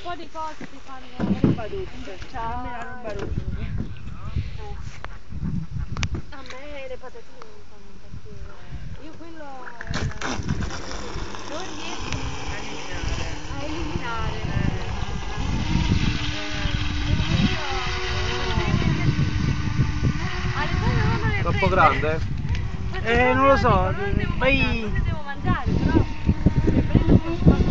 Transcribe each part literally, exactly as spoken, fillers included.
po' di cose ti fanno roba dolce. Ciao, a me la roba dolce. A me le patatine mi fanno impazzire. Io quello è la... non riesco a eliminare. Troppo grande? Eh, non lo so, poi... Cosa devo mangiare, però le prendo un po' spazio.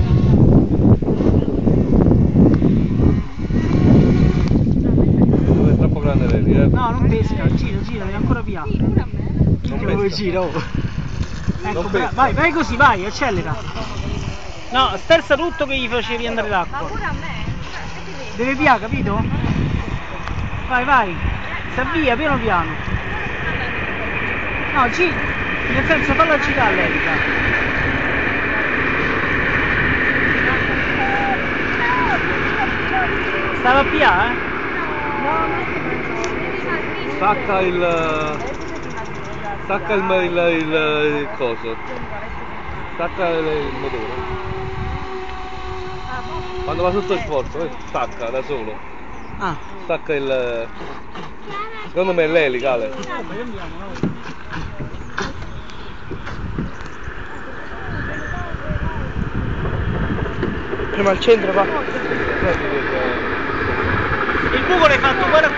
È troppo grande lei, eh? No, non pesca, gira, gira, è ancora piano. Sì, pure a me. Non Dove pesca. gira, oh. Ecco, Non bra- pesca. vai, vai così, vai, accelera. No, sterza tutto che gli facevi andare Ma l'acqua. pure a me. Che ti vedi? Deve via, capito? Vai, vai, si avvia piano piano. No, gi- nel senso falla girare l'elica. Stava a pià, eh? Stacca il... Stacca il, il, il, il coso. Stacca il, il motore. Quando va sotto il porto, eh, stacca da solo. Ah. Stacca il... Secondo me è l'elica, Ale. Prima al centro, va. Il buco l'hai fatto, guarda.